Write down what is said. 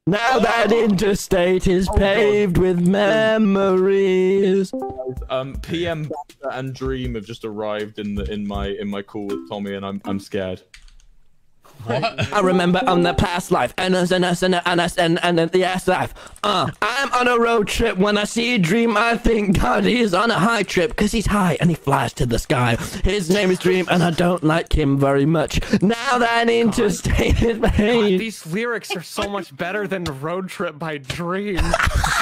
Now that interstate is paved with memories. PM and Dream have just arrived in my call with Tommy, and I'm scared. What? I remember on the past life, and the S life. I'm on a road trip. When I see Dream, I think God, he's on a high trip, cause he's high and he flies to the sky. His name is Dream, and I don't like him very much. Now that interstate is God, paved. these lyrics are so much better than Road Trip by Dream.